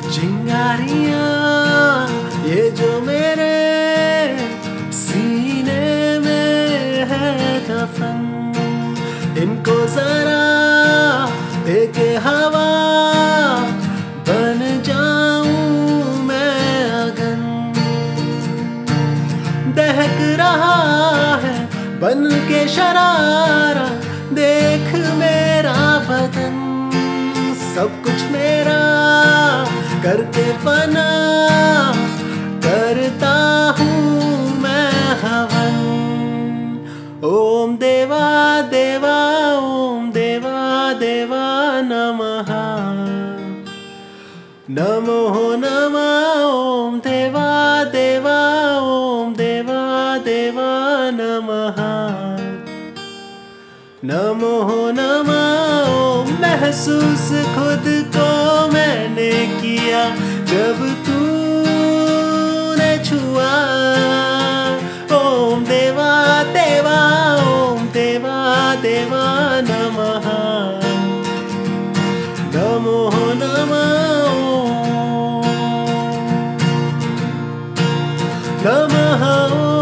चिंगारियां ये जो मेरे सीने में है दफन, इनको जरा देके हवा बन जाऊं मैं अगन। दहक रहा है बन के शरारा, देख मेरा बदन, सब कुछ मेरा करके फना करता हूँ मैं हवन। ओम देवा देवा ओम देवा देवा नमः, नमो नमः ओम देवा देवा ओम देवा देवा नमः, नमो नमः ओम। महसूस खुद को मैंने किया जब तूने छुआ, ओम देवा देवा ओम देवा देवा नमः, नमो नमः ओम, नमः ओम।